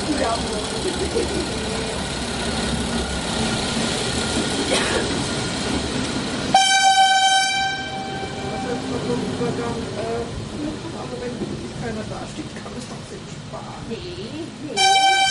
Ja. Übergang, aber wenn keiner da steht, kann es doch nicht sparen. Nee, nee.